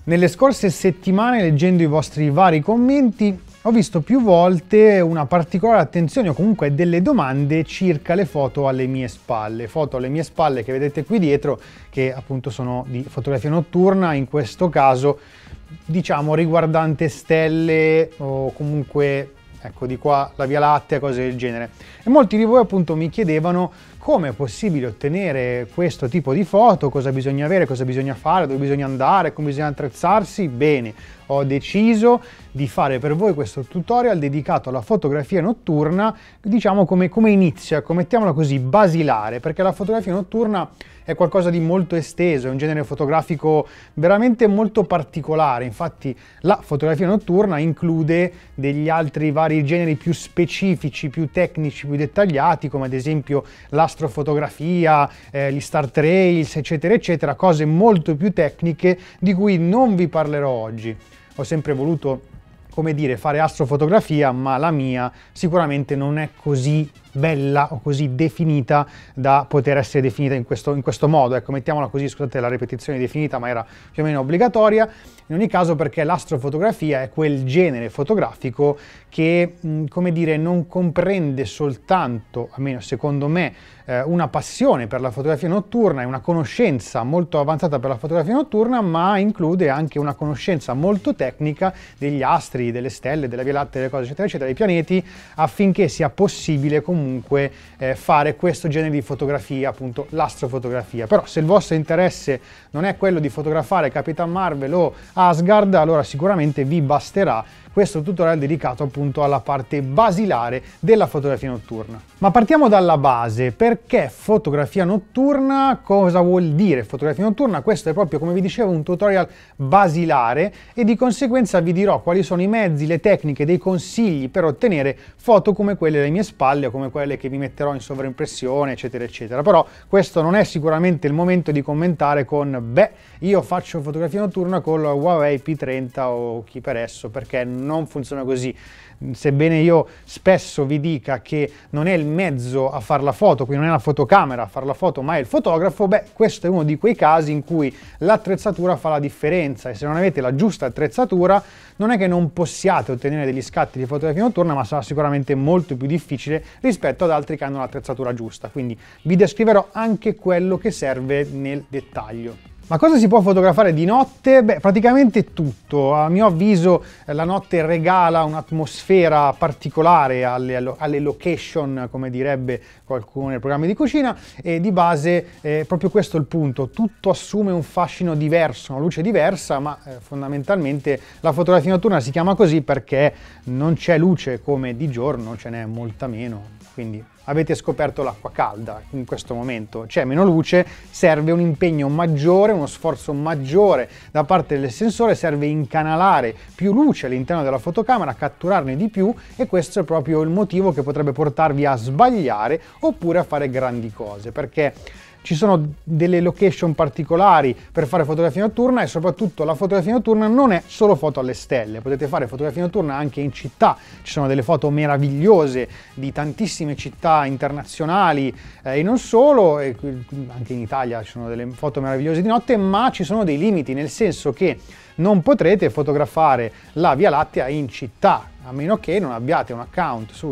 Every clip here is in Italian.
Nelle scorse settimane, leggendo i vostri vari commenti, ho visto più volte una particolare attenzione o comunque delle domande circa le foto alle mie spalle. Foto alle mie spalle che vedete qui dietro, che appunto sono di fotografia notturna, in questo caso diciamo riguardante stelle o comunque ecco di qua la Via Lattea, cose del genere. E molti di voi appunto mi chiedevano come è possibile ottenere questo tipo di foto, cosa bisogna avere, cosa bisogna fare, dove bisogna andare, come bisogna attrezzarsi. Bene, ho deciso di fare per voi questo tutorial dedicato alla fotografia notturna, diciamo come inizio, ecco, mettiamola così, basilare, perché la fotografia notturna è qualcosa di molto esteso, è un genere fotografico veramente molto particolare. Infatti la fotografia notturna include degli altri vari generi più specifici, più tecnici, più dettagliati, come ad esempio l'astrofotografia, gli star trails, eccetera, eccetera, cose molto più tecniche di cui non vi parlerò oggi. Ho sempre voluto, come dire, fare astrofotografia, ma la mia sicuramente non è così bella o così definita da poter essere definita in questo modo. Ecco, mettiamola così, scusate la ripetizione definita, ma era più o meno obbligatoria. In ogni caso, perché l'astrofotografia è quel genere fotografico che, come dire, non comprende soltanto, almeno secondo me, una passione per la fotografia notturna e una conoscenza molto avanzata per la fotografia notturna, ma include anche una conoscenza molto tecnica degli astri, delle stelle, della Via Lattea, delle cose eccetera eccetera, dei pianeti, affinché sia possibile comunque fare questo genere di fotografia, appunto l'astrofotografia. Però se il vostro interesse non è quello di fotografare Capitan Marvel o Asgard, allora sicuramente vi basterà questo tutorial dedicato appunto alla parte basilare della fotografia notturna. Ma partiamo dalla base. Perché fotografia notturna? Cosa vuol dire fotografia notturna? Questo è proprio, come vi dicevo, un tutorial basilare e di conseguenza vi dirò quali sono i mezzi, le tecniche, dei consigli per ottenere foto come quelle alle mie spalle o come quelle che vi metterò in sovraimpressione, eccetera eccetera. Però questo non è sicuramente il momento di commentare con beh, io faccio fotografia notturna con la Huawei P30 o chi per esso, perché non funziona così. Sebbene io spesso vi dica che non è il mezzo a fare la foto, quindi non è la fotocamera a fare la foto, ma è il fotografo, beh, questo è uno di quei casi in cui l'attrezzatura fa la differenza e se non avete la giusta attrezzatura non è che non possiate ottenere degli scatti di fotografia notturna, ma sarà sicuramente molto più difficile rispetto ad altri che hanno l'attrezzatura giusta. Quindi vi descriverò anche quello che serve nel dettaglio. Ma cosa si può fotografare di notte? Beh, praticamente tutto. A mio avviso la notte regala un'atmosfera particolare alle location, come direbbe qualcuno nei programmi di cucina, e di base proprio questo è il punto. Tutto assume un fascino diverso, una luce diversa, ma fondamentalmente la fotografia notturna si chiama così perché non c'è luce come di giorno, ce n'è molta meno. Quindi avete scoperto l'acqua calda in questo momento, c'è meno luce, serve un impegno maggiore, uno sforzo maggiore da parte del sensore, serve incanalare più luce all'interno della fotocamera, catturarne di più e questo è proprio il motivo che potrebbe portarvi a sbagliare oppure a fare grandi cose, perché ci sono delle location particolari per fare fotografia notturna e soprattutto la fotografia notturna non è solo foto alle stelle, potete fare fotografia notturna anche in città, ci sono delle foto meravigliose di tantissime città internazionali e non solo, e anche in Italia ci sono delle foto meravigliose di notte, ma ci sono dei limiti, nel senso che non potrete fotografare la Via Lattea in città, a meno che non abbiate un account su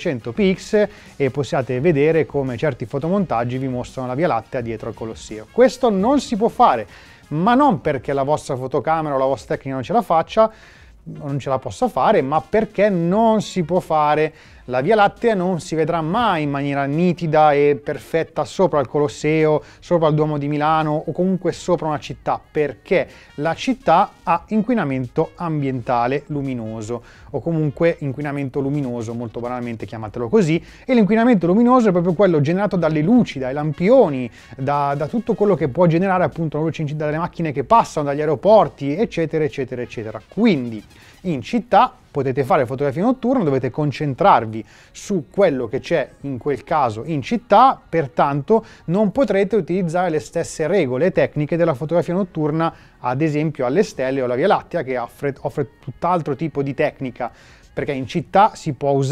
500px e possiate vedere come certi fotomontaggi vi mostrano la Via Lattea dietro al Colosseo. Questo non si può fare, ma non perché la vostra fotocamera o la vostra tecnica non ce la faccia, non ce la possa fare, ma perché non si può fare. La Via Lattea non si vedrà mai in maniera nitida e perfetta sopra il Colosseo, sopra il Duomo di Milano o comunque sopra una città, perché la città ha inquinamento ambientale luminoso o comunque inquinamento luminoso, molto banalmente chiamatelo così, e l'inquinamento luminoso è proprio quello generato dalle luci, dai lampioni, da tutto quello che può generare appunto la luce dalle macchine che passano, dagli aeroporti, eccetera, eccetera, eccetera. Quindi in città potete fare fotografia notturna, dovete concentrarvi su quello che c'è in quel caso in città, pertanto non potrete utilizzare le stesse regole e tecniche della fotografia notturna, ad esempio alle stelle o alla Via Lattea, che offre tutt'altro tipo di tecnica perché in città si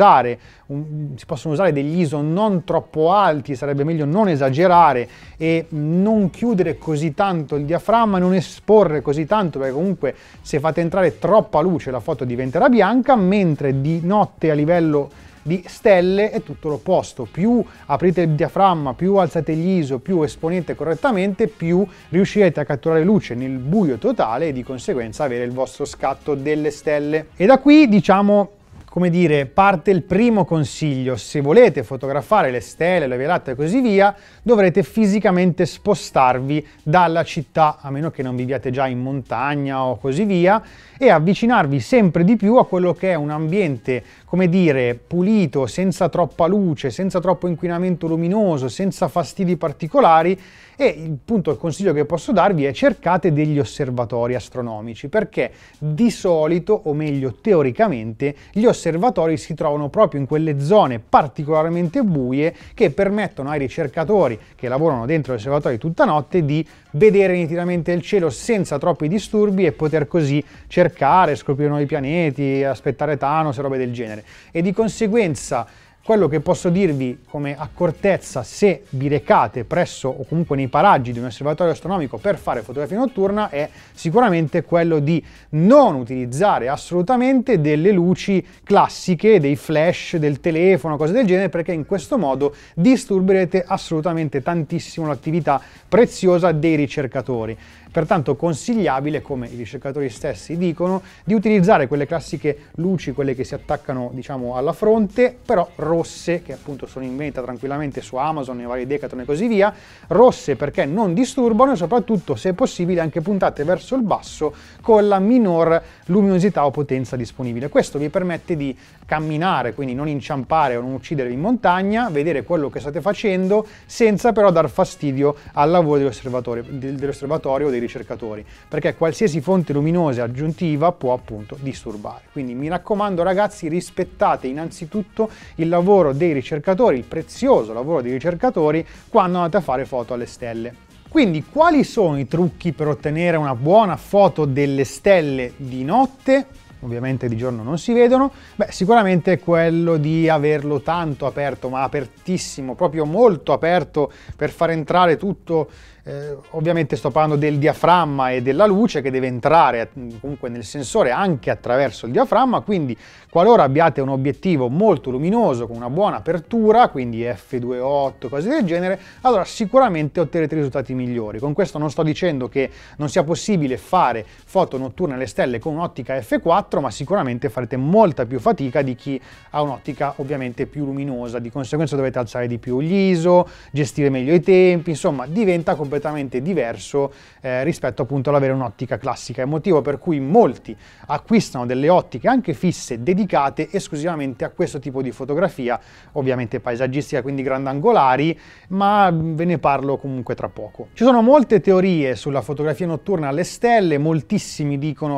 possono usare degli ISO non troppo alti, sarebbe meglio non esagerare e non chiudere così tanto il diaframma, non esporre così tanto, perché comunque se fate entrare troppa luce la foto diventerà bianca, mentre di notte a livello di stelle è tutto l'opposto. Più aprite il diaframma, più alzate gli ISO, più esponete correttamente, più riuscirete a catturare luce nel buio totale e di conseguenza avere il vostro scatto delle stelle. E da qui, diciamo, come dire, parte il primo consiglio. Se volete fotografare le stelle, le Via Lattea e così via, dovrete fisicamente spostarvi dalla città, a meno che non viviate già in montagna o così via, e avvicinarvi sempre di più a quello che è un ambiente, come dire, pulito, senza troppa luce, senza troppo inquinamento luminoso, senza fastidi particolari. E il consiglio che posso darvi è: cercate degli osservatori astronomici, perché di solito, o meglio teoricamente, gli osservatori si trovano proprio in quelle zone particolarmente buie che permettono ai ricercatori che lavorano dentro gli osservatori tutta notte di vedere nitidamente il cielo senza troppi disturbi e poter così cercare, scoprire nuovi pianeti, aspettare Thanos e robe del genere. E di conseguenza quello che posso dirvi come accortezza, se vi recate presso o comunque nei paraggi di un osservatorio astronomico per fare fotografia notturna, è sicuramente quello di non utilizzare assolutamente delle luci classiche, dei flash del telefono, cose del genere, perché in questo modo disturberete assolutamente tantissimo l'attività preziosa dei ricercatori. Pertanto consigliabile, come i ricercatori stessi dicono, di utilizzare quelle classiche luci, quelle che si attaccano, diciamo, alla fronte, però rosse, che appunto sono in vendita tranquillamente su Amazon, nei vari Decathlon e così via, rosse perché non disturbano e soprattutto, se possibile, anche puntate verso il basso con la minor luminosità o potenza disponibile. Questo vi permette di camminare, quindi non inciampare o non uccidervi in montagna, vedere quello che state facendo senza però dar fastidio al lavoro dell'osservatorio o dei ricercatori, perché qualsiasi fonte luminosa aggiuntiva può appunto disturbare. Quindi mi raccomando ragazzi, rispettate innanzitutto il lavoro dei ricercatori, il prezioso lavoro dei ricercatori quando andate a fare foto alle stelle. Quindi quali sono i trucchi per ottenere una buona foto delle stelle di notte? Ovviamente di giorno non si vedono. Beh, sicuramente quello di averlo tanto aperto, ma apertissimo, proprio molto aperto, per far entrare tutto. Ovviamente sto parlando del diaframma e della luce che deve entrare comunque nel sensore anche attraverso il diaframma, quindi qualora abbiate un obiettivo molto luminoso con una buona apertura, quindi f2.8, cose del genere, allora sicuramente otterrete risultati migliori. Con questo non sto dicendo che non sia possibile fare foto notturne alle stelle con un'ottica f4, ma sicuramente farete molta più fatica di chi ha un'ottica ovviamente più luminosa, di conseguenza dovete alzare di più gli ISO, gestire meglio i tempi, insomma diventa completamente diverso rispetto appunto all'avere un'ottica classica. È il motivo per cui molti acquistano delle ottiche anche fisse dedicate esclusivamente a questo tipo di fotografia, ovviamente paesaggistica, quindi grandangolari, ma ve ne parlo comunque tra poco. Ci sono molte teorie sulla fotografia notturna alle stelle, moltissimi dicono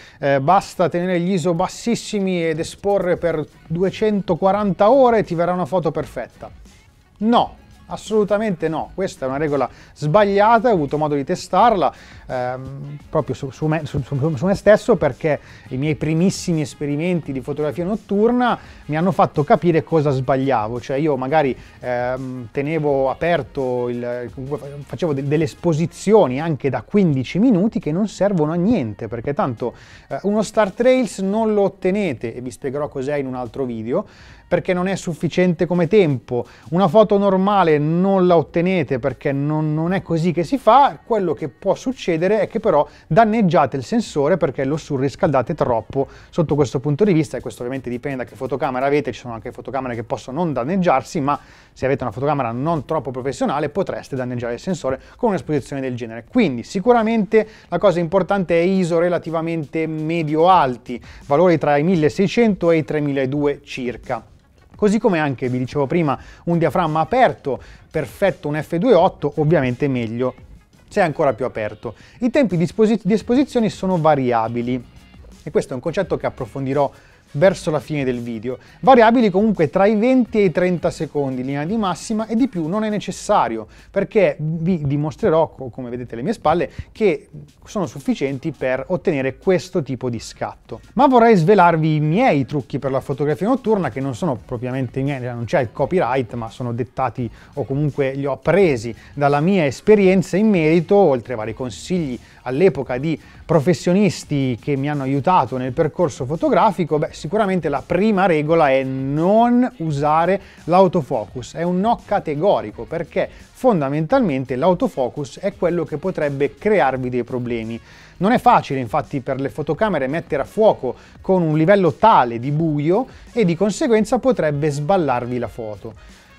basta tenere gli ISO bassissimi ed esporre per 240 ore e ti verrà una foto perfetta. No, assolutamente no, questa è una regola sbagliata, ho avuto modo di testarla proprio su me stesso, perché i miei primissimi esperimenti di fotografia notturna mi hanno fatto capire cosa sbagliavo. Cioè io magari tenevo aperto, facevo delle esposizioni anche da 15 minuti che non servono a niente, perché tanto uno Star Trails non lo ottenete, e vi spiegherò cos'è in un altro video, perché non è sufficiente come tempo. Una foto normale non la ottenete perché non è così che si fa. Quello che può succedere è che però danneggiate il sensore perché lo surriscaldate troppo sotto questo punto di vista, e questo ovviamente dipende da che fotocamera avete. Ci sono anche fotocamere che possono non danneggiarsi, ma se avete una fotocamera non troppo professionale potreste danneggiare il sensore con un'esposizione del genere. Quindi sicuramente la cosa importante è ISO relativamente medio-alti, valori tra i 1600 e i 3200 circa. Così come anche, vi dicevo prima, un diaframma aperto, perfetto, un f2.8, ovviamente meglio se è ancora più aperto. I tempi di esposizione sono variabili, e questo è un concetto che approfondirò verso la fine del video, variabili comunque tra i 20 e i 30 secondi in linea di massima, e di più non è necessario, perché vi dimostrerò, come vedete alle mie spalle, che sono sufficienti per ottenere questo tipo di scatto. Ma vorrei svelarvi i miei trucchi per la fotografia notturna, che non sono propriamente miei, non c'è il copyright, ma sono dettati o comunque li ho appresi dalla mia esperienza in merito, oltre ai vari consigli all'epoca di professionisti che mi hanno aiutato nel percorso fotografico. Sicuramente la prima regola è non usare l'autofocus, è un no categorico, perché fondamentalmente l'autofocus è quello che potrebbe crearvi dei problemi. Non è facile infatti per le fotocamere mettere a fuoco con un livello tale di buio, e di conseguenza potrebbe sballarvi la foto.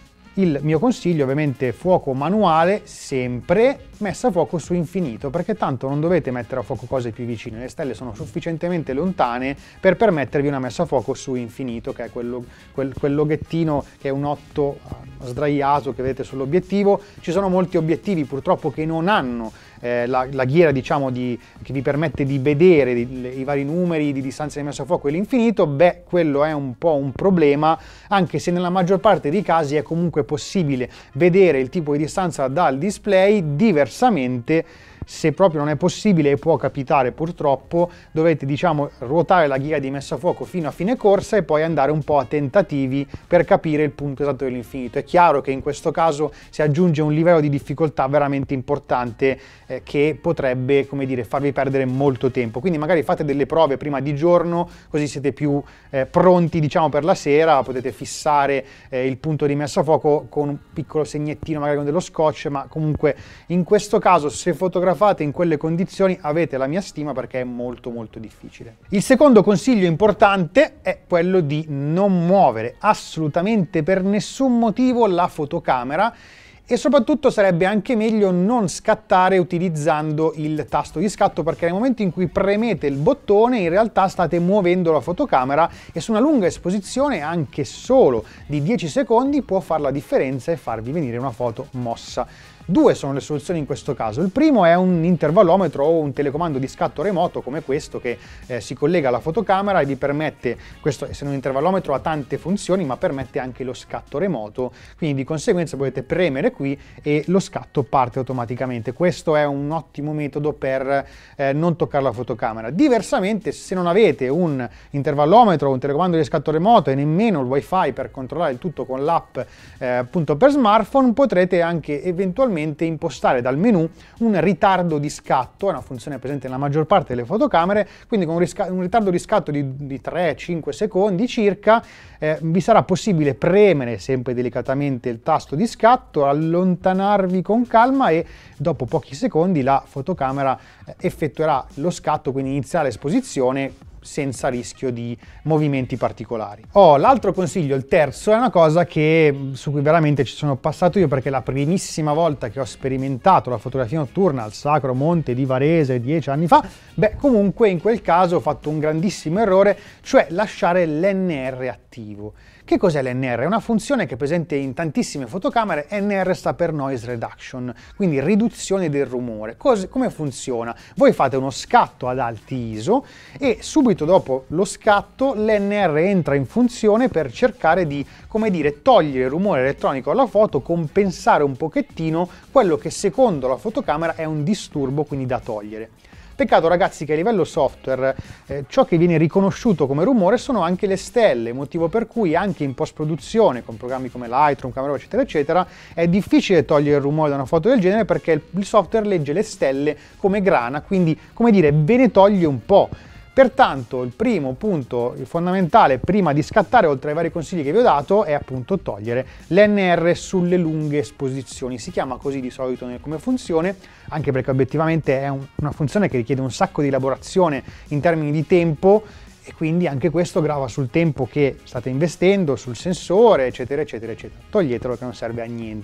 Il mio consiglio ovviamente fuoco manuale, sempre messa a fuoco su infinito, perché tanto non dovete mettere a fuoco cose più vicine, le stelle sono sufficientemente lontane per permettervi una messa a fuoco su infinito, che è quel loghettino che è un 8 sdraiato che vedete sull'obiettivo. Ci sono molti obiettivi purtroppo che non hanno la ghiera, diciamo, che vi permette di vedere i vari numeri di distanza di messa a fuoco e l'infinito. Quello è un po' un problema, anche se nella maggior parte dei casi è comunque possibile vedere il tipo di distanza dal display. Diversamente, se proprio non è possibile, e può capitare purtroppo, dovete, diciamo, ruotare la ghiera di messa a fuoco fino a fine corsa e poi andare un po' a tentativi per capire il punto esatto dell'infinito. È chiaro che in questo caso si aggiunge un livello di difficoltà veramente importante, che potrebbe, come dire, farvi perdere molto tempo. Quindi magari fate delle prove prima di giorno, così siete più pronti, diciamo, per la sera. Potete fissare il punto di messa a fuoco con un piccolo segnettino, magari con dello scotch, ma comunque in questo caso, se fotografate in quelle condizioni, avete la mia stima, perché è molto molto difficile. Il secondo consiglio importante è quello di non muovere assolutamente per nessun motivo la fotocamera, e soprattutto sarebbe anche meglio non scattare utilizzando il tasto di scatto, perché nel momento in cui premete il bottone in realtà state muovendo la fotocamera, e su una lunga esposizione anche solo di 10 secondi può fare la differenza e farvi venire una foto mossa. Due sono le soluzioni in questo caso. Il primo è un intervallometro o un telecomando di scatto remoto come questo, che si collega alla fotocamera e vi permette, questo essendo un intervallometro ha tante funzioni, ma permette anche lo scatto remoto, quindi di conseguenza potete premere qui e lo scatto parte automaticamente. Questo è un ottimo metodo per non toccare la fotocamera. Diversamente, se non avete un intervallometro o un telecomando di scatto remoto e nemmeno il wifi per controllare il tutto con l'app appunto per smartphone, potrete anche eventualmente impostare dal menu un ritardo di scatto. È una funzione presente nella maggior parte delle fotocamere, quindi con un ritardo di scatto di 3-5 secondi circa vi sarà possibile premere sempre delicatamente il tasto di scatto, allontanarvi con calma, e dopo pochi secondi la fotocamera effettuerà lo scatto, quindi inizierà l'esposizione senza rischio di movimenti particolari. L'altro consiglio, il terzo, è una cosa su cui veramente ci sono passato io, perché la primissima volta che ho sperimentato la fotografia notturna al Sacro Monte di Varese 10 anni fa, comunque in quel caso ho fatto un grandissimo errore, cioè lasciare l'NR attivo. Che cos'è l'NR? È una funzione che è presente in tantissime fotocamere. NR sta per Noise Reduction, quindi riduzione del rumore. Come funziona? Voi fate uno scatto ad alti ISO e subito dopo lo scatto l'NR entra in funzione per cercare di, come dire, togliere il rumore elettronico alla foto, compensare un pochettino quello che secondo la fotocamera è un disturbo, quindi da togliere. Peccato, ragazzi, che a livello software ciò che viene riconosciuto come rumore sono anche le stelle, motivo per cui anche in post-produzione con programmi come Lightroom, Camera Raw, eccetera eccetera, è difficile togliere il rumore da una foto del genere, perché il software legge le stelle come grana, quindi, come dire, ve ne toglie un po'. Pertanto il primo punto fondamentale prima di scattare, oltre ai vari consigli che vi ho dato, è appunto togliere l'NR sulle lunghe esposizioni. Si chiama così di solito come funzione, anche perché obiettivamente è una funzione che richiede un sacco di elaborazione in termini di tempo, e quindi anche questo grava sul tempo che state investendo, sul sensore, eccetera eccetera eccetera. Toglietelo, che non serve a niente.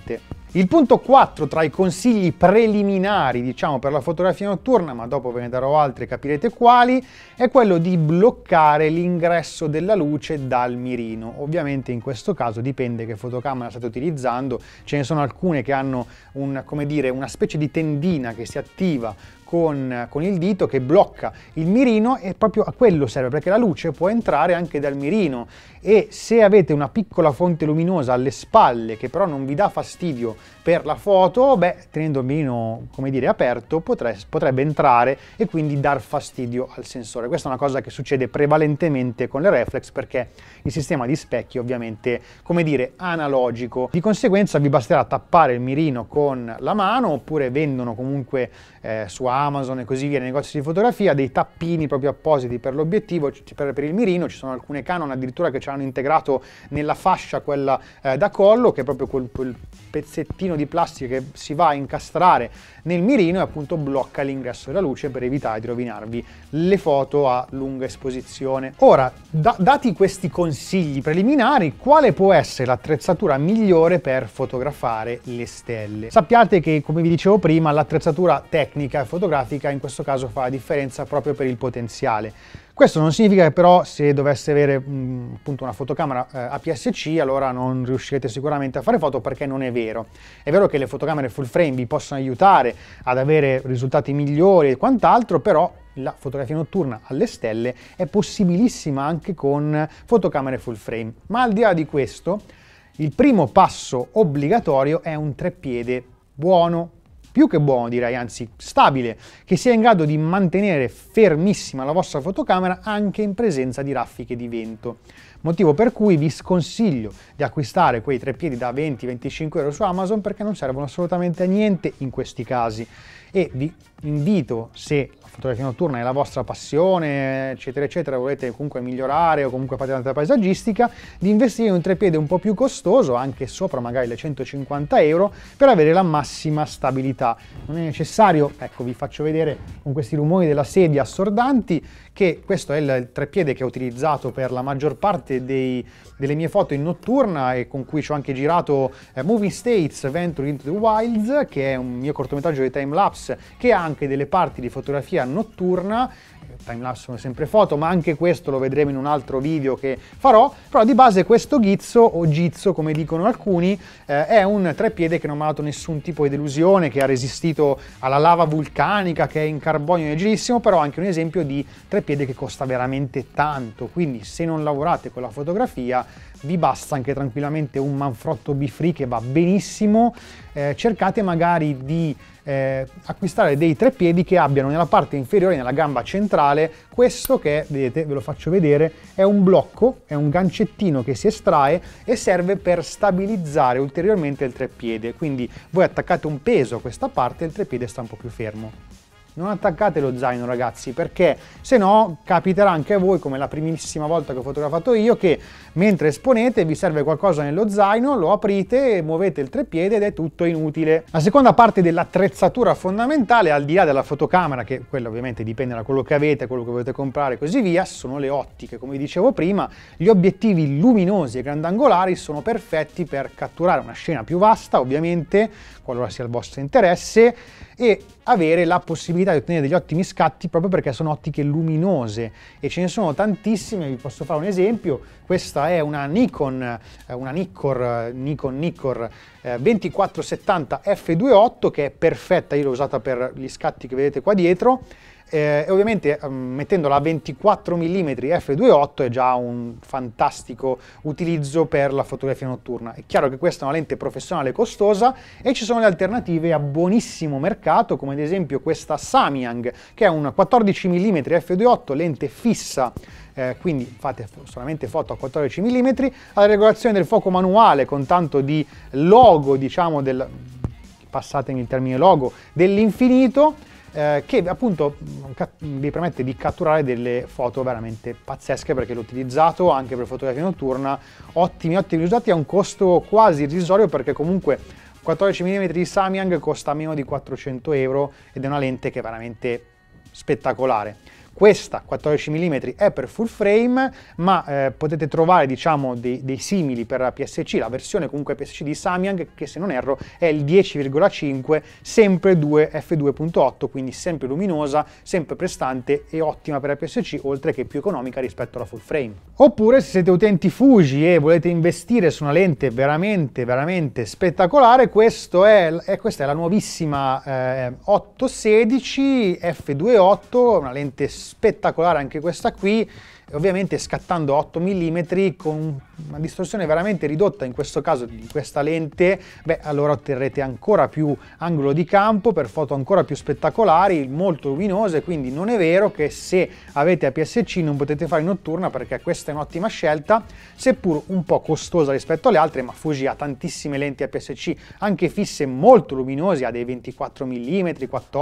Il punto 4 tra i consigli preliminari, diciamo, per la fotografia notturna, ma dopo ve ne darò altri e capirete quali, è quello di bloccare l'ingresso della luce dal mirino. Ovviamente in questo caso dipende che fotocamera state utilizzando, ce ne sono alcune che hanno come dire, una specie di tendina che si attiva con il dito che blocca il mirino, e proprio a quello serve, perché la luce può entrare anche dal mirino, e se avete una piccola fonte luminosa alle spalle che però non vi dà fastidio per la foto, beh, tenendo il mirino, come dire, aperto, potrebbe entrare e quindi dar fastidio al sensore. Questa è una cosa che succede prevalentemente con le reflex, perché il sistema di specchi ovviamente, come dire, analogico. Di conseguenza vi basterà tappare il mirino con la mano, oppure vendono comunque su Amazon e così via, nei negozi di fotografia, dei tappini proprio appositi per l'obiettivo, per il mirino. Ci sono alcune Canon addirittura che ci hanno integrato nella fascia quella da collo, che è proprio quel pezzettino di plastica che si va a incastrare nel mirino e appunto blocca l'ingresso della luce per evitare di rovinarvi le foto a lunga esposizione. Ora, dati questi consigli preliminari, quale può essere l'attrezzatura migliore per fotografare le stelle? Sappiate che, come vi dicevo prima, l'attrezzatura tecnica e fotografica in questo caso fa la differenza proprio per il potenziale. Questo non significa che però, se dovesse avere appunto una fotocamera APS-C, allora non riuscirete sicuramente a fare foto, perché non è vero. È vero che le fotocamere full frame vi possono aiutare ad avere risultati migliori e quant'altro, però la fotografia notturna alle stelle è possibilissima anche con fotocamere full frame. Ma al di là di questo, il primo passo obbligatorio è un treppiede buono, più che buono direi, anzi stabile, che sia in grado di mantenere fermissima la vostra fotocamera anche in presenza di raffiche di vento. Motivo per cui vi sconsiglio di acquistare quei treppiedi da 20-25 euro su Amazon, perché non servono assolutamente a niente in questi casi. E vi invito, se la fotografia notturna è la vostra passione, eccetera eccetera, volete comunque migliorare o comunque fate tanta paesaggistica, di investire in un treppiede un po' più costoso, anche sopra magari le 150 euro, per avere la massima stabilità. Non è necessario, ecco, vi faccio vedere con questi rumori della sedia assordanti, che questo è il treppiede che ho utilizzato per la maggior parte delle mie foto in notturna, e con cui ci ho anche girato Moving States Venture into the Wilds, che è un mio cortometraggio di timelapse che ha anche delle parti di fotografia notturna. Timelapse sono sempre foto, ma anche questo lo vedremo in un altro video che farò. Però di base questo ghizzo, o gizzo come dicono alcuni, è un treppiede che non mi ha dato nessun tipo di delusione, che ha resistito alla lava vulcanica, che è in carbonio leggerissimo, però anche un esempio di treppiede che costa veramente tanto. Quindi se non lavorate con la fotografia, vi basta anche tranquillamente un Manfrotto Be-Free, che va benissimo. Cercate magari di acquistare dei treppiedi che abbiano nella parte inferiore, nella gamba centrale, questo che, vedete, ve lo faccio vedere, è un blocco, è un gancettino che si estrae e serve per stabilizzare ulteriormente il treppiede. Quindi voi attaccate un peso a questa parte e il treppiede sta un po' più fermo. Non attaccate lo zaino, ragazzi, perché se no capiterà anche a voi, come la primissima volta che ho fotografato io, che mentre esponete vi serve qualcosa nello zaino, lo aprite e muovete il treppiede ed è tutto inutile. La seconda parte dell'attrezzatura fondamentale, al di là della fotocamera, che quella ovviamente dipende da quello che avete, quello che volete comprare e così via, sono le ottiche. Come vi dicevo prima, gli obiettivi luminosi e grandangolari sono perfetti per catturare una scena più vasta, ovviamente, qualora sia il vostro interesse, e avere la possibilità di ottenere degli ottimi scatti proprio perché sono ottiche luminose, e ce ne sono tantissime. Vi posso fare un esempio. Questa è una Nikkor 2470 f2.8, che è perfetta, io l'ho usata per gli scatti che vedete qua dietro. E ovviamente mettendola a 24 mm f2.8 è già un fantastico utilizzo per la fotografia notturna. È chiaro che questa è una lente professionale costosa, e ci sono le alternative a buonissimo mercato, come ad esempio questa Samyang, che è un 14 mm f2.8, lente fissa, quindi fate solamente foto a 14 mm, alla regolazione del fuoco manuale, con tanto di logo, diciamo, passatemi il termine logo, dell'infinito, che appunto vi permette di catturare delle foto veramente pazzesche, perché l'ho utilizzato anche per fotografia notturna. Ottimi risultati a un costo quasi irrisorio, perché comunque 14 mm di Samyang costa meno di 400 euro ed è una lente che è veramente spettacolare. Questa 14 mm è per full frame, ma potete trovare diciamo dei simili per APS-C, la versione comunque APS-C di Samyang, che se non erro è il 10,5, sempre f2.8, quindi sempre luminosa, sempre prestante e ottima per APS-C, oltre che più economica rispetto alla full frame. Oppure se siete utenti Fuji e volete investire su una lente veramente spettacolare, questa è la nuovissima 8-16 f2.8, una lente spettacolare anche questa qui, ovviamente scattando 8 mm con una distorsione veramente ridotta, in questo caso di questa lente, beh allora otterrete ancora più angolo di campo per foto ancora più spettacolari, molto luminose, quindi non è vero che se avete APS-C non potete fare notturna, perché questa è un'ottima scelta, seppur un po' costosa rispetto alle altre, ma Fuji ha tantissime lenti APS-C anche fisse molto luminose, ha dei 24 mm,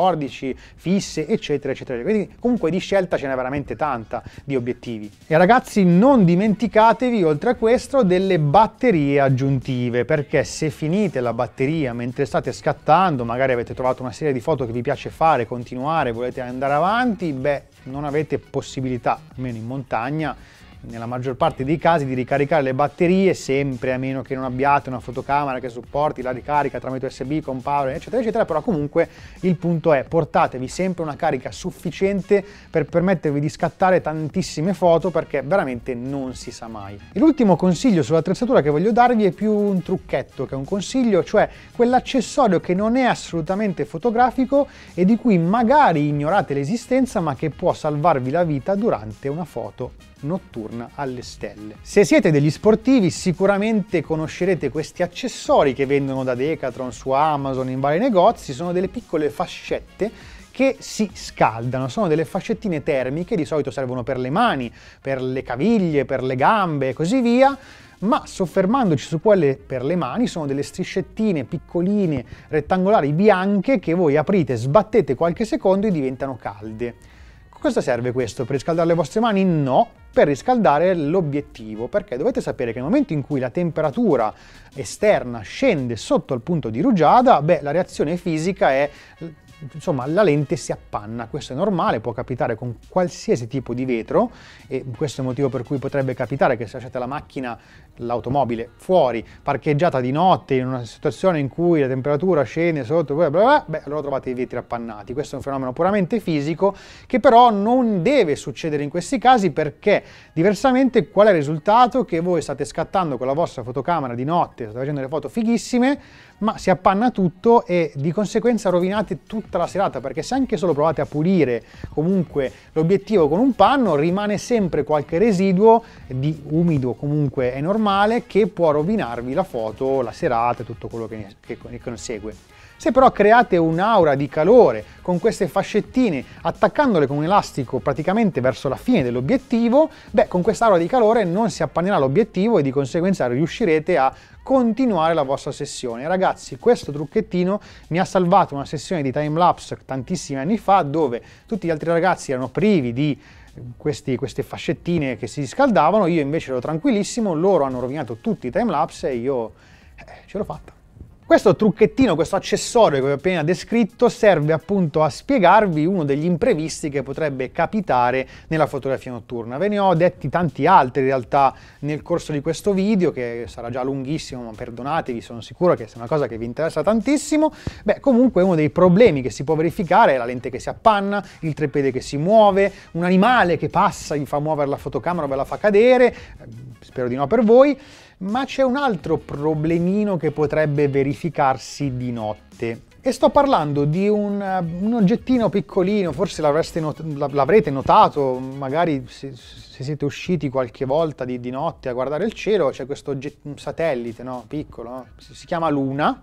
14 fisse eccetera eccetera, quindi comunque di scelta ce n'è veramente tanta di obiettivi. E ragazzi, non dimenticatevi oltre a questo delle batterie aggiuntive, perché se finite la batteria mentre state scattando, magari avete trovato una serie di foto che vi piace fare, continuare, volete andare avanti, beh non avete possibilità, almeno in montagna, nella maggior parte dei casi, di ricaricare le batterie, sempre a meno che non abbiate una fotocamera che supporti la ricarica tramite USB con power eccetera eccetera, però comunque il punto è portatevi sempre una carica sufficiente per permettervi di scattare tantissime foto, perché veramente non si sa mai. E l'ultimo consiglio sull'attrezzatura che voglio darvi è più un trucchetto che un consiglio, cioè quell'accessorio che non è assolutamente fotografico e di cui magari ignorate l'esistenza, ma che può salvarvi la vita durante una foto notturna alle stelle. Se siete degli sportivi sicuramente conoscerete questi accessori che vendono da Decathlon, su Amazon, in vari negozi. Sono delle piccole fascette che si scaldano, sono delle fascettine termiche, di solito servono per le mani, per le caviglie, per le gambe e così via, ma soffermandoci su quelle per le mani sono delle striscettine piccoline, rettangolari, bianche, che voi aprite, sbattete qualche secondo e diventano calde. Cosa serve questo? Per riscaldare le vostre mani? No, per riscaldare l'obiettivo, perché dovete sapere che nel momento in cui la temperatura esterna scende sotto il punto di rugiada, beh, la reazione fisica è, insomma, la lente si appanna. Questo è normale, può capitare con qualsiasi tipo di vetro, e questo è il motivo per cui potrebbe capitare che se lasciate la macchina, l'automobile, fuori, parcheggiata di notte in una situazione in cui la temperatura scende sotto, beh, allora trovate i vetri appannati. Questo è un fenomeno puramente fisico che però non deve succedere in questi casi, perché diversamente qual è il risultato? Che voi state scattando con la vostra fotocamera di notte, state facendo delle foto fighissime, ma si appanna tutto e di conseguenza rovinate tutta la serata, perché se anche solo provate a pulire comunque l'obiettivo con un panno, rimane sempre qualche residuo di umido, comunque è normale, che può rovinarvi la foto, la serata e tutto quello che consegue. Se però create un'aura di calore con queste fascettine, attaccandole con un elastico praticamente verso la fine dell'obiettivo, beh, con quest'aura di calore non si appannerà l'obiettivo e di conseguenza riuscirete a continuare la vostra sessione. Ragazzi, questo trucchettino mi ha salvato una sessione di timelapse tantissimi anni fa, dove tutti gli altri ragazzi erano privi di queste fascettine che si scaldavano, io invece ero tranquillissimo, loro hanno rovinato tutti i timelapse e io ce l'ho fatta. Questo trucchettino, questo accessorio che vi ho appena descritto, serve appunto a spiegarvi uno degli imprevisti che potrebbe capitare nella fotografia notturna. Ve ne ho detti tanti altri in realtà nel corso di questo video, che sarà già lunghissimo, ma perdonatevi, sono sicuro che sia una cosa che vi interessa tantissimo. Beh, comunque uno dei problemi che si può verificare è la lente che si appanna, il treppiede che si muove, un animale che passa, vi fa muovere la fotocamera o ve la fa cadere, spero di no per voi. Ma c'è un altro problemino che potrebbe verificarsi di notte. E sto parlando di un oggettino piccolino, forse l'avrete notato, magari se siete usciti qualche volta di notte a guardare il cielo, c'è questo un satellite, no? Piccolo, no? Si chiama Luna,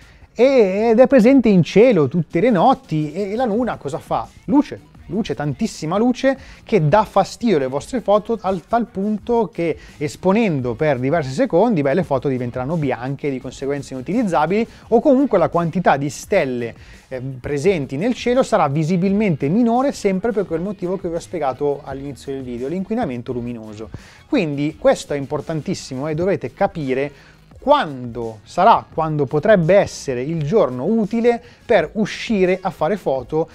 ed è presente in cielo tutte le notti, e la Luna cosa fa? Luce, tantissima luce, che dà fastidio alle vostre foto al tal punto che, esponendo per diversi secondi, beh, le foto diventeranno bianche e di conseguenza inutilizzabili, o comunque la quantità di stelle presenti nel cielo sarà visibilmente minore, sempre per quel motivo che vi ho spiegato all'inizio del video, l'inquinamento luminoso. Quindi questo è importantissimo e dovete capire quando potrebbe essere il giorno utile per uscire a fare foto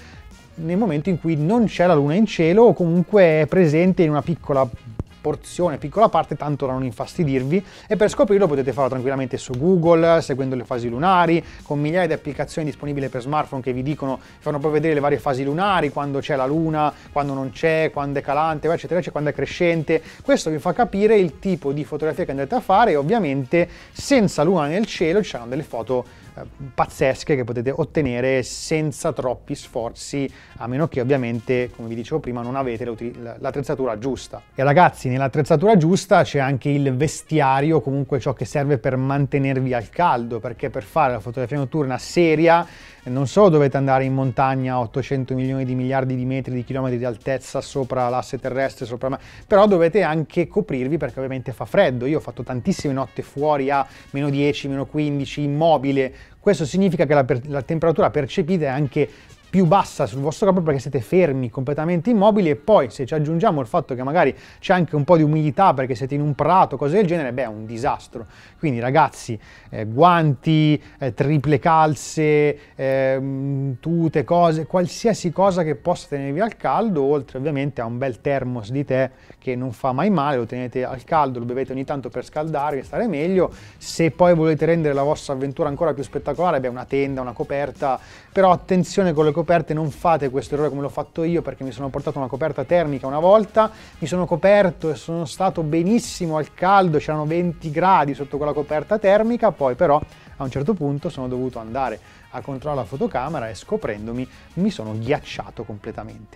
nel momento in cui non c'è la luna in cielo o comunque è presente in una piccola porzione, piccola parte, tanto da non infastidirvi, e per scoprirlo potete farlo tranquillamente su Google, seguendo le fasi lunari, con migliaia di applicazioni disponibili per smartphone che vi fanno proprio vedere le varie fasi lunari, quando c'è la luna, quando non c'è, quando è calante, eccetera, eccetera, quando è crescente. Questo vi fa capire il tipo di fotografia che andrete a fare, e ovviamente senza luna nel cielo ci saranno delle foto pazzesche che potete ottenere senza troppi sforzi, a meno che ovviamente, come vi dicevo prima, non avete l'attrezzatura giusta. E ragazzi, nell'attrezzatura giusta c'è anche il vestiario, comunque ciò che serve per mantenervi al caldo, perché per fare la fotografia notturna seria non solo dovete andare in montagna a 800 milioni di miliardi di metri, di chilometri di altezza sopra l'asse terrestre, però dovete anche coprirvi, perché ovviamente fa freddo. Io ho fatto tantissime notti fuori a meno 10, meno 15, immobile. Questo significa che la temperatura percepita è anche più bassa sul vostro corpo, perché siete fermi, completamente immobili, e poi se ci aggiungiamo il fatto che magari c'è anche un po' di umidità perché siete in un prato, cose del genere, beh, è un disastro. Quindi ragazzi, guanti, triple calze, tute, cose, qualsiasi cosa che possa tenervi al caldo, oltre ovviamente a un bel thermos di tè che non fa mai male, lo tenete al caldo, lo bevete ogni tanto per scaldarvi e stare meglio. Se poi volete rendere la vostra avventura ancora più spettacolare, beh, una tenda, una coperta, però attenzione con le coperte, non fate questo errore come l'ho fatto io, perché mi sono portato una coperta termica una volta, mi sono coperto e sono stato benissimo al caldo, c'erano 20 gradi sotto quella coperta termica, poi però a un certo punto sono dovuto andare a controllare la fotocamera e scoprendomi mi sono ghiacciato completamente.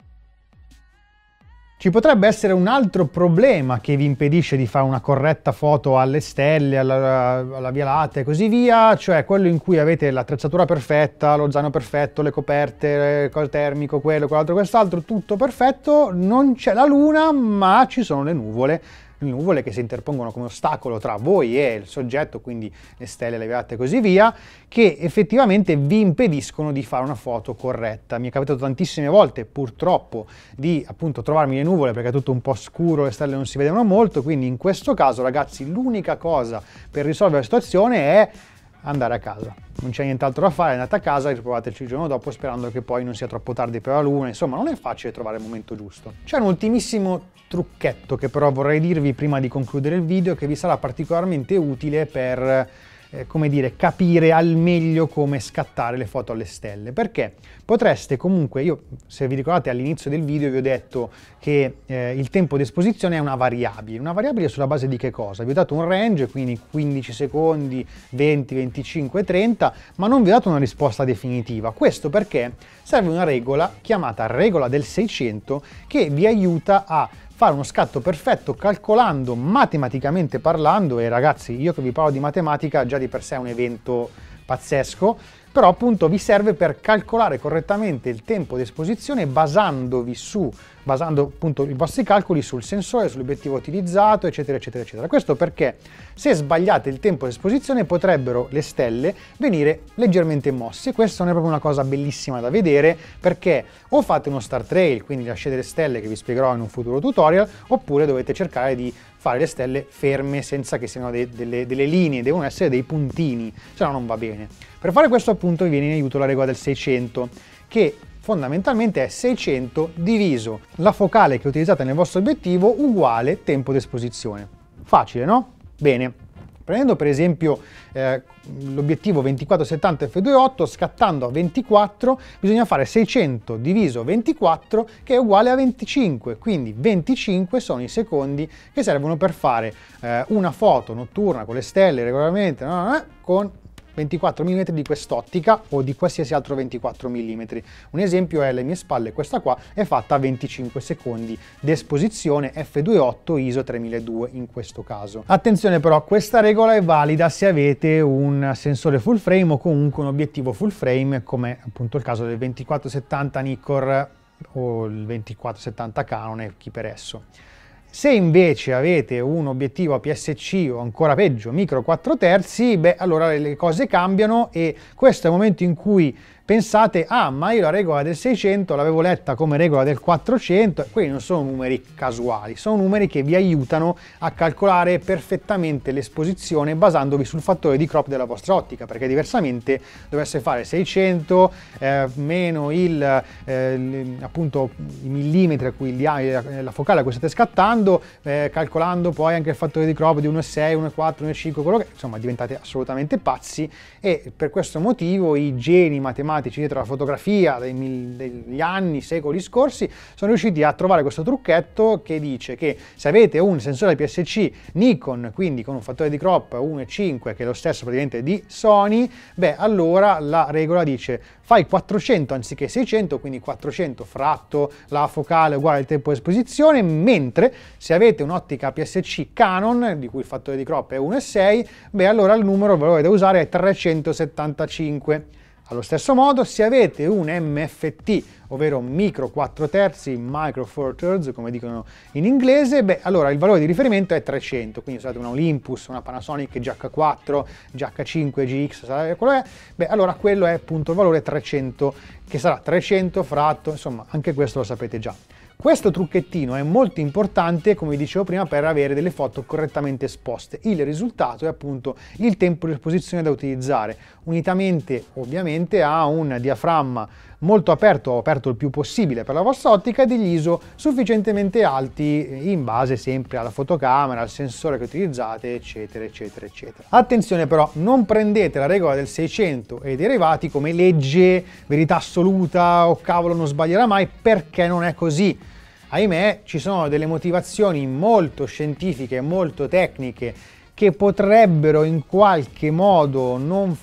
Ci potrebbe essere un altro problema che vi impedisce di fare una corretta foto alle stelle, alla Via Lattea e così via, cioè quello in cui avete l'attrezzatura perfetta, lo zaino perfetto, le coperte, il termico, quello, quell'altro, quest'altro, tutto perfetto, non c'è la luna, ma ci sono le nuvole che si interpongono come ostacolo tra voi e il soggetto, quindi le stelle, le viate e così via, che effettivamente vi impediscono di fare una foto corretta. Mi è capitato tantissime volte, purtroppo, di appunto trovarmi le nuvole perché è tutto un po' scuro, le stelle non si vedevano molto, quindi in questo caso, ragazzi, l'unica cosa per risolvere la situazione è andare a casa. Non c'è nient'altro da fare, andate a casa e riprovateci il giorno dopo, sperando che poi non sia troppo tardi per la luna. Insomma, non è facile trovare il momento giusto. C'è un ultimissimo trucchetto che però vorrei dirvi prima di concludere il video, che vi sarà particolarmente utile per come dire, capire al meglio come scattare le foto alle stelle, perché potreste comunque, io se vi ricordate all'inizio del video vi ho detto che il tempo di esposizione è una variabile sulla base di che cosa? Vi ho dato un range, quindi 15 secondi, 20, 25, 30, ma non vi ho dato una risposta definitiva. Questo perché serve una regola chiamata regola del 600 che vi aiuta a fare uno scatto perfetto calcolando matematicamente parlando, e ragazzi, io che vi parlo di matematica già di per sé è un evento pazzesco, però appunto vi serve per calcolare correttamente il tempo di esposizione basando appunto i vostri calcoli sul sensore, sull'obiettivo utilizzato, eccetera, eccetera, eccetera. Questo perché se sbagliate il tempo di esposizione potrebbero le stelle venire leggermente mosse. Questa non è proprio una cosa bellissima da vedere, perché o fate uno star trail, quindi lasciate le stelle che vi spiegherò in un futuro tutorial, oppure dovete cercare di fare le stelle ferme senza che siano delle linee, devono essere dei puntini, se no non va bene. Per fare questo appunto vi viene in aiuto la regola del 600, che fondamentalmente è 600 diviso la focale che utilizzate nel vostro obiettivo uguale tempo di esposizione. Facile, no? Bene. Prendendo per esempio l'obiettivo 24-70 f2.8, scattando a 24, bisogna fare 600 diviso 24 che è uguale a 25, quindi 25 sono i secondi che servono per fare una foto notturna con le stelle regolarmente, con 24 mm di quest'ottica o di qualsiasi altro 24 mm. Un esempio è alle mie spalle, questa qua è fatta a 25 secondi di esposizione f2.8 ISO 3002 in questo caso. Attenzione però, questa regola è valida se avete un sensore full frame o comunque un obiettivo full frame, come appunto il caso del 2470 Nikkor o il 2470 Canon e chi per esso. Se invece avete un obiettivo APS-C o ancora peggio micro 4 terzi, beh allora le cose cambiano, e questo è il momento in cui pensate, ah, ma io la regola del 600 l'avevo letta come regola del 400, quelli non sono numeri casuali, sono numeri che vi aiutano a calcolare perfettamente l'esposizione basandovi sul fattore di crop della vostra ottica, perché diversamente dovesse fare 600 meno appunto i millimetri a cui la focale a cui state scattando, calcolando poi anche il fattore di crop di 1,6, 1,4, 1,5, quello che, insomma, diventate assolutamente pazzi, e per questo motivo i geni matematici dietro la fotografia degli anni, secoli scorsi, sono riusciti a trovare questo trucchetto che dice che se avete un sensore PSC Nikon, quindi con un fattore di crop 1,5 che è lo stesso praticamente di Sony, beh, allora la regola dice fai 400 anziché 600, quindi 400 fratto la focale uguale al tempo di esposizione, mentre se avete un'ottica PSC Canon, di cui il fattore di crop è 1,6, beh, allora il valore da usare è 375. Allo stesso modo, se avete un MFT, ovvero micro 4 terzi, micro 4 thirds, come dicono in inglese, beh, allora il valore di riferimento è 300, quindi se avete una Olympus, una Panasonic GH4, GH5, GX, quello è, beh, allora quello è appunto il valore 300, che sarà 300 fratto, insomma, anche questo lo sapete già. Questo trucchettino è molto importante, come vi dicevo prima, per avere delle foto correttamente esposte. Il risultato è appunto il tempo di esposizione da utilizzare, unitamente ovviamente a un diaframma molto aperto, aperto il più possibile per la vostra ottica, e degli ISO sufficientemente alti in base sempre alla fotocamera, al sensore che utilizzate, eccetera, eccetera, eccetera. Attenzione però, non prendete la regola del 600 e i derivati come legge, verità assoluta o cavolo non sbaglierà mai, perché non è così. Ahimè, ci sono delle motivazioni molto scientifiche, molto tecniche, che potrebbero in qualche modo non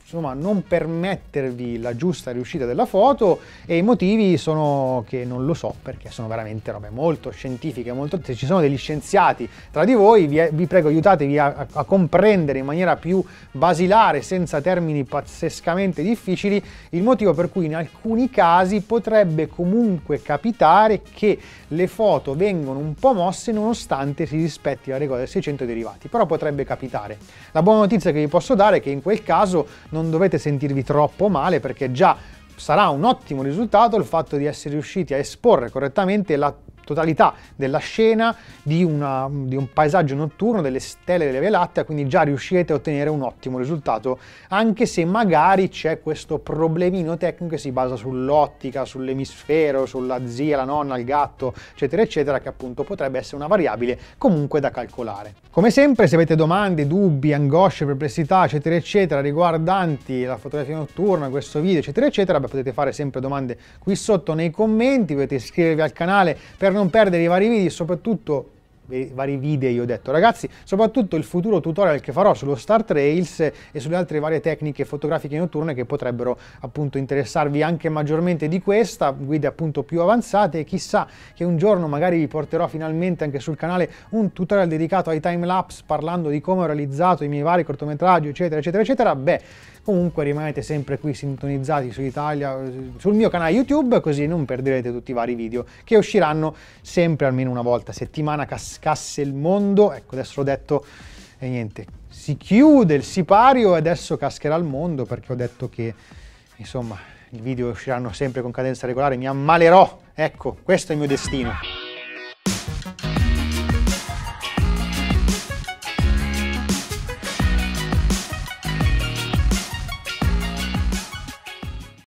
permettervi la giusta riuscita della foto, e i motivi sono che non lo so, perché sono veramente robe molto scientifiche, se ci sono degli scienziati tra di voi, vi prego, aiutatevi a comprendere in maniera più basilare, senza termini pazzescamente difficili, il motivo per cui in alcuni casi potrebbe comunque capitare che le foto vengono un po' mosse nonostante si rispetti la regola del 600 derivati, però potrebbe capitare. La buona notizia che vi posso dare è che in quel caso non dovete sentirvi troppo male, perché già sarà un ottimo risultato il fatto di essere riusciti a esporre correttamente la totalità della scena di un paesaggio notturno, delle stelle delle Vie Lattea, quindi già riuscirete a ottenere un ottimo risultato, anche se magari c'è questo problemino tecnico che si basa sull'ottica, sull'emisfero, sulla zia, la nonna, il gatto, eccetera, eccetera, che appunto potrebbe essere una variabile comunque da calcolare. Come sempre, se avete domande, dubbi, angosce, perplessità, eccetera, eccetera, riguardanti la fotografia notturna, questo video, eccetera, eccetera, potete fare sempre domande qui sotto nei commenti, potete iscrivervi al canale per non perdere i vari video, soprattutto vari video, io ho detto ragazzi, soprattutto il futuro tutorial che farò sullo Start Rails e sulle altre varie tecniche fotografiche notturne che potrebbero appunto interessarvi anche maggiormente di questa, guide appunto più avanzate, e chissà che un giorno magari vi porterò finalmente anche sul canale un tutorial dedicato ai timelapse, parlando di come ho realizzato i miei vari cortometraggi, eccetera, eccetera, eccetera. Beh, comunque rimanete sempre qui sintonizzati su Italia, sul mio canale YouTube, così non perderete tutti i vari video che usciranno sempre almeno una volta a settimana. Cascasse il mondo, ecco, adesso l'ho detto e niente, si chiude il sipario e adesso cascherà il mondo, perché ho detto che insomma i video usciranno sempre con cadenza regolare, mi ammalerò, ecco, questo è il mio destino.